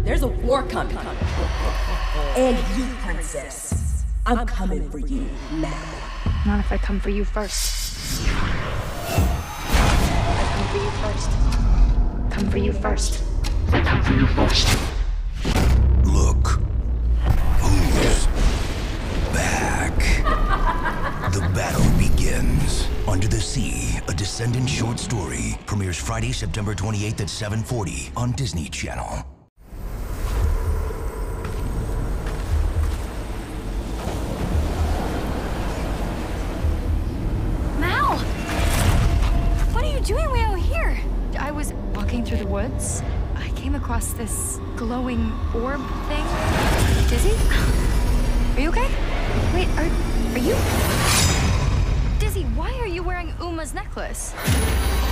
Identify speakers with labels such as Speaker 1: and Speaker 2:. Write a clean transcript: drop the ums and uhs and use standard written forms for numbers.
Speaker 1: There's a war coming. And you, princess. I'm coming for you now.
Speaker 2: Not if I come for you first. I come for you first. Come for you first. I come for you first.
Speaker 3: Look. Who's back? The battle begins. Under the Sea, a Descendants short story, premieres Friday, September 28th at 7:40 on Disney Channel.
Speaker 2: Mal! What are you doing way out here? I was walking through the woods. I came across this glowing orb thing. Dizzy? Are you okay? Wait, are you? Dizzy, why are you wearing Uma's necklace?